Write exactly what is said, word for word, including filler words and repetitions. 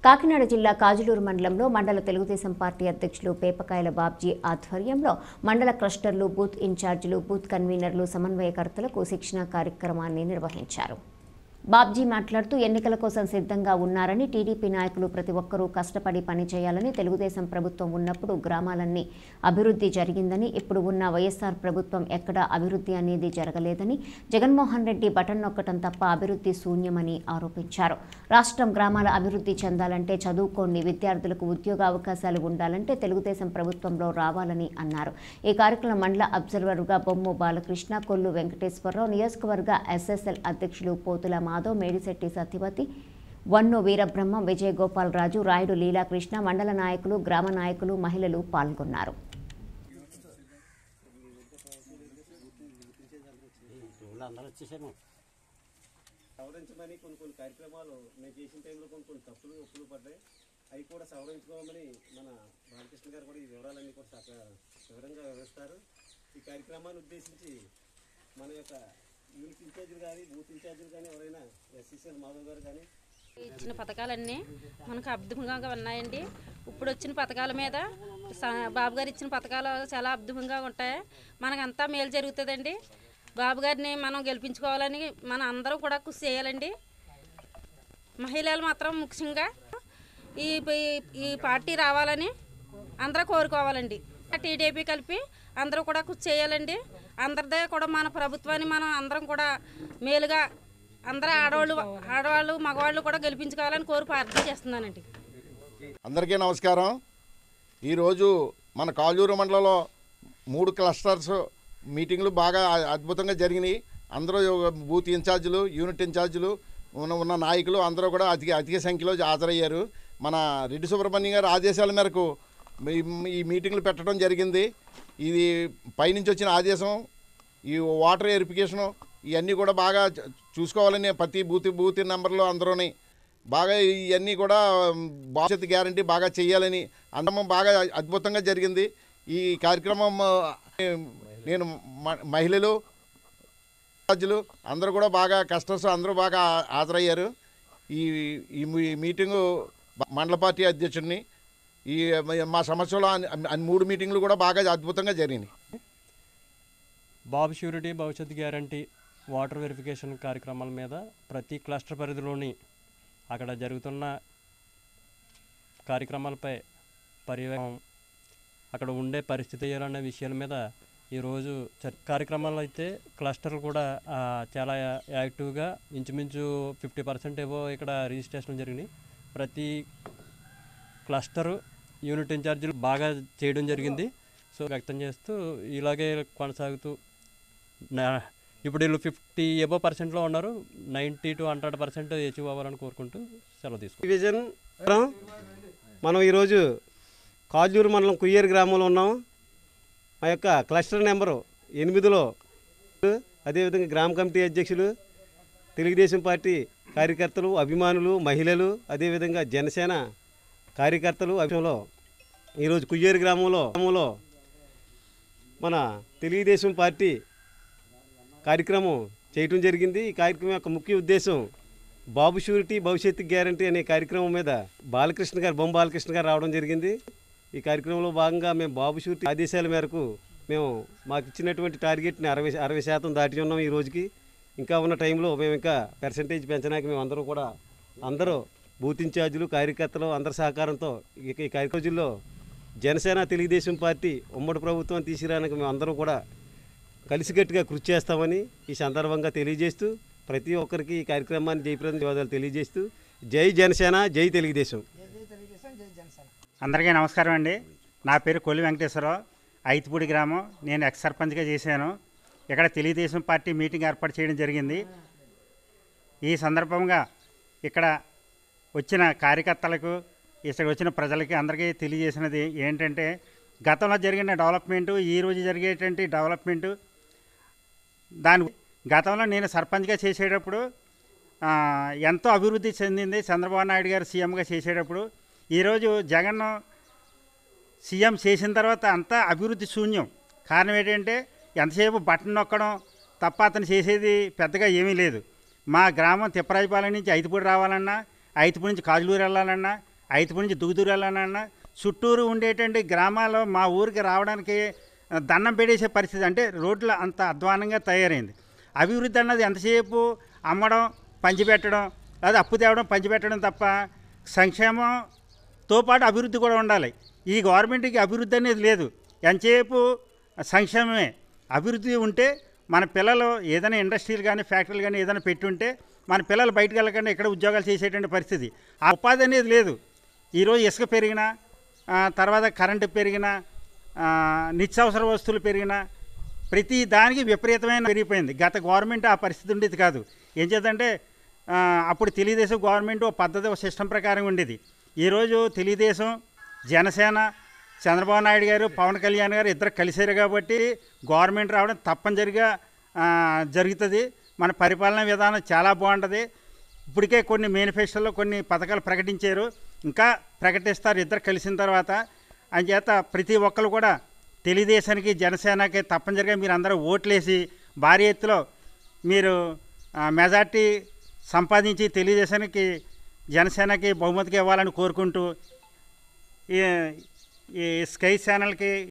కాకినాడ జిల్లా కాజులూరు మండలంలో మండల తెలుగుదేశం పార్టీ అధ్యక్షులు పేపకాయల బాబ్జీ ఆధ్వర్యంలో మండల క్లస్టర్లు, బూత్ ఇన్ఛార్జీలు, బూత్ కన్వీనర్లు, సమన్వయకర్తలకు శిక్షణ కార్యక్రమాన్ని నిర్వహించారు. బాబ్జీ మాట్లాడుతూ ఎన్నికల కోసం సిద్ధంగా ఉన్నారని, టీడీపీ నాయకులు ప్రతి ఒక్కరూ కష్టపడి పనిచేయాలని, తెలుగుదేశం ప్రభుత్వం ఉన్నప్పుడు గ్రామాలన్నీ అభివృద్ధి జరిగిందని, ఇప్పుడు ఉన్న వైఎస్ఆర్ ప్రభుత్వం ఎక్కడా అభివృద్ధి అనేది జరగలేదని, జగన్మోహన్ రెడ్డి బటన్ నొక్కటం తప్ప అభివృద్ధి శూన్యమని ఆరోపించారు. రాష్ట్రం గ్రామాల అభివృద్ధి చెందాలంటే చదువుకోని విద్యార్థులకు ఉద్యోగ అవకాశాలు ఉండాలంటే తెలుగుదేశం ప్రభుత్వంలో రావాలని అన్నారు. ఈ కార్యక్రమం మండల అబ్జర్వర్గా బొమ్ము బాలకృష్ణ, కొల్లు వెంకటేశ్వరరావు, నియోజకవర్గ ఎస్ఎస్ఎల్ అధ్యక్షులు పోతుల మాధవ్, మేడిశెట్టి సత్యవతి, వన్ను వీరబ్రహ్మం, విజయ గోపాల్ రాజు, రాయుడు లీలాకృష్ణ, మండల నాయకులు, గ్రామ నాయకులు, మహిళలు పాల్గొన్నారు. సవరించమని కొన్ని కొన్ని కార్యక్రమాలు నేను చేసిన టైంలో కొన్ని కొన్ని తప్పులు ఒప్పులు పడ్డాయి. అవి కూడా సవరించుకోమని మన బాలకృష్ణ గారు కూడా ఈ వివరాలన్నీ కూడా వివరంగా వివరిస్తారు. ఈ కార్యక్రమాన్ని ఉద్దేశించి మన యొక్క యూనిట్ ఇన్ఛార్జీలు కానీ, బూత్ ఇన్ఛార్జీలు కానీ, ఎవరైనా ఎస్సీసీఎల్ మాధవ్ గారు కానీ ఇచ్చిన పథకాలన్నీ మనకు అద్భుతంగా ఉన్నాయండి. ఇప్పుడు వచ్చిన పథకాల మీద బాబు గారు ఇచ్చిన పథకాలు చాలా అద్భుతంగా ఉంటాయి. మనకంతా మేలు జరుగుతుందండి. బాబు గారిని మనం గెలిపించుకోవాలని మన అందరం కూడా కృషి చేయాలండి. మహిళలు మాత్రం ముఖ్యంగా ఈ ఈ పార్టీ రావాలని అందరూ కోరుకోవాలండి. టీడీపీ కలిపి అందరూ కూడా కృషి చేయాలండి. అందరిదే కూడా మన ప్రభుత్వాన్ని మనం అందరం కూడా మేలుగా అందరూ ఆడవాళ్ళు ఆడవాళ్ళు మగవాళ్ళు కూడా గెలిపించుకోవాలని కోరి ప్రార్థన చేస్తున్నానండి. అందరికీ నమస్కారం. ఈరోజు మన కాజూరు మండలంలో మూడు క్లస్టర్స్ మీటింగ్లు బాగా అద్భుతంగా జరిగినాయి. అందరూ బూత్ ఇన్ఛార్జీలు, యూనిట్ ఇన్ఛార్జీలు ఉన్న ఉన్న నాయకులు అందరూ కూడా అధిక అధిక సంఖ్యలో హాజరయ్యారు. మన రెడ్డి సుబ్రహ్మణ్యం గారి ఆదేశాల మేరకు ఈ మీటింగ్లు పెట్టడం జరిగింది. ఇది పైనుంచి వచ్చిన ఆదేశం. ఈ వాటర్ వెరిఫికేషను ఇవన్నీ కూడా బాగా చూసుకోవాలని ప్రతి బూత్ బూత్ నెంబర్లో అందరూని బాగా ఇవన్నీ కూడా భవిష్యత్తు గ్యారంటీ బాగా చేయాలని అందరం బాగా అద్భుతంగా జరిగింది. ఈ కార్యక్రమం నేను మహిళలు రాజులు అందరూ కూడా బాగా కస్టమర్స్ అందరూ బాగా హాజరయ్యారు. ఈ ఈ మీటింగు మండల పార్టీ అధ్యక్షుడిని ఈ మా సమస్యలో మూడు మీటింగ్లు కూడా బాగా అద్భుతంగా జరిగినాయి. బాబు షూరిటీ భవిష్యత్ గ్యారంటీ వాటర్ వెరిఫికేషన్ కార్యక్రమాల మీద ప్రతి క్లస్టర్ పరిధిలోని అక్కడ జరుగుతున్న కార్యక్రమాలపై పర్యవేక్షణ, అక్కడ ఉండే పరిస్థితి అనే విషయాల మీద ఈరోజు కార్యక్రమాలు అయితే క్లస్టర్లు కూడా చాలా యాక్టివ్గా ఇంచుమించు ఫిఫ్టీ పర్సెంట్ ఏవో ఇక్కడ రిజిస్ట్రేషన్ జరిగినాయి. ప్రతి క్లస్టరు యూనిట్ ఇన్ఛార్జీలు బాగా చేయడం జరిగింది. సో వ్యక్తం చేస్తూ ఇలాగే కొనసాగుతూ ఇప్పుడు వీళ్ళు ఫిఫ్టీ ఎబో పర్సెంట్లో ఉన్నారు. Ninety to hundred percent achieve అవ్వాలని కోరుకుంటూ సెలవు తీసుకుంటాం. డివిజన్ మనం ఈరోజు కాజూరు మండలం కుయ్యేరు గ్రామంలో ఉన్నాం. మా యొక్క క్లస్టర్ నెంబరు ఎనిమిదిలో అదేవిధంగా గ్రామ కమిటీ అధ్యక్షులు, తెలుగుదేశం పార్టీ కార్యకర్తలు, అభిమానులు, మహిళలు, అదేవిధంగా జనసేన కార్యకర్తలు అభిలో ఈరోజు కుయ్యేరు గ్రామంలో గ్రామంలో మన తెలుగుదేశం పార్టీ కార్యక్రమం చేయటం జరిగింది. ఈ కార్యక్రమం యొక్క ముఖ్య ఉద్దేశం బాబు షూరిటీ భవిష్యత్తు గ్యారంటీ అనే కార్యక్రమం మీద బాలకృష్ణ గారు బొమ్మ బాలకృష్ణ గారు రావడం జరిగింది. ఈ కార్యక్రమంలో భాగంగా మేము బాబు షూరిటీ ఆదేశాల మేరకు మేము మాకు ఇచ్చినటువంటి టార్గెట్ని అరవై అరవై శాతం దాటి ఉన్నాం. ఈ రోజుకి ఇంకా ఉన్న టైంలో మేము ఇంకా పర్సంటేజ్ పెంచడానికి మేము అందరూ కూడా అందరూ బూత్ ఇన్ఛార్జీలు, కార్యకర్తలు అందరి సహకారంతో ఈ కార్యక్రమంలో జనసేన తెలుగుదేశం పార్టీ ఉమ్మడి ప్రభుత్వం తీసుకురావడానికి మేము అందరం కూడా కలిసికట్టుగా కృషి చేస్తామని ఈ సందర్భంగా తెలియజేస్తూ ప్రతి ఒక్కరికి ఈ కార్యక్రమాన్ని జయప్రదం ధన్యవాదాలు తెలియజేస్తూ జై జనసేన, జై తెలుగుదేశం. అందరికీ నమస్కారం అండి. నా పేరు కొల్లి వెంకటేశ్వరరావు, ఐతిపూడి గ్రామం. నేను ఎక్స్ సర్పంచ్గా చేశాను. ఇక్కడ తెలుగుదేశం పార్టీ మీటింగ్ ఏర్పాటు చేయడం జరిగింది. ఈ సందర్భంగా ఇక్కడ వచ్చిన కార్యకర్తలకు, ఇక్కడ వచ్చిన ప్రజలకి అందరికీ తెలియజేసినది ఏంటంటే గతంలో జరిగిన డెవలప్మెంటు, ఈరోజు జరిగేటువంటి డెవలప్మెంటు, దాని గతంలో నేను సర్పంచ్గా చేసేటప్పుడు ఎంతో అభివృద్ధి చెందింది. చంద్రబాబు నాయుడు గారు సీఎంగా చేసేటప్పుడు. ఈరోజు జగన్ సీఎం చేసిన తర్వాత అంతా అభివృద్ధి శూన్యం. కారణం ఏంటంటే ఎంతసేపు బటన్ నొక్కడం తప్ప అతను చేసేది పెద్దగా ఏమీ లేదు. మా గ్రామం తిప్పరాజపాలెం నుంచి ఐతిపూడి రావాలన్నా, ఐతిపూడి నుంచి కాజులూరు వెళ్ళాలన్నా, ఐదుపూడి నుంచి దుగుదూరాలన్నా చుట్టూరు ఉండేటువంటి గ్రామాల్లో మా ఊరికి రావడానికి దండం పెట్టేసే పరిస్థితి. అంటే రోడ్లు అంత అధ్వానంగా తయారైంది. అభివృద్ధి అన్నది ఎంతసేపు అమ్మడం పంచిపెట్టడం లేదా అప్పు తేవడం పంచిపెట్టడం తప్ప సంక్షేమంతో పాటు అభివృద్ధి కూడా ఉండాలి. ఈ గవర్నమెంట్కి అభివృద్ధి అనేది లేదు, ఎంతసేపు సంక్షేమమే. అభివృద్ధి ఉంటే మన పిల్లలు ఏదైనా ఇండస్ట్రీలు కానీ ఫ్యాక్టరీలు కానీ ఏదైనా పెట్టుంటే మన పిల్లలు బయటకు వెళ్ళకుండా ఇక్కడ ఉద్యోగాలు చేసేటువంటి పరిస్థితి. ఆ ఉపాధి అనేది లేదు. ఈరోజు ఇసుక పెరిగినా, తర్వాత కరెంటు పెరిగినా, నిత్యావసర వస్తువులు పెరిగినా ప్రతి దానికి విపరీతమైన పెరిగిపోయింది. గత గవర్నమెంట్ ఆ పరిస్థితి ఉండేది కాదు. ఏం చేద్దంటే అప్పుడు తెలుగుదేశం గవర్నమెంట్ ఒక పద్ధతి ఒక సిస్టమ్ ప్రకారం ఉండేది. ఈరోజు తెలుగుదేశం జనసేన చంద్రబాబు నాయుడు గారు పవన్ కళ్యాణ్ గారు ఇద్దరు కలిసారు కాబట్టి గవర్నమెంట్ రావడం తప్పనిసరిగా జరుగుతుంది. మన పరిపాలనా విధానం చాలా బాగుంటుంది. ఇప్పటికే కొన్ని మేనిఫెస్టోలో కొన్ని పథకాలు ప్రకటించారు, ఇంకా ప్రకటిస్తారు ఇద్దరు కలిసిన తర్వాత. అంచేత ప్రతి ఒక్కరు కూడా తెలుగుదేశానికి జనసేనకి తప్పనిసరిగా మీరు అందరూ ఓట్లేసి భారీ ఎత్తులో మీరు మెజార్టీ సంపాదించి తెలుగుదేశానికి జనసేనకి బహుమతిగా ఇవ్వాలని కోరుకుంటూ ఈ స్కై ఛానల్కి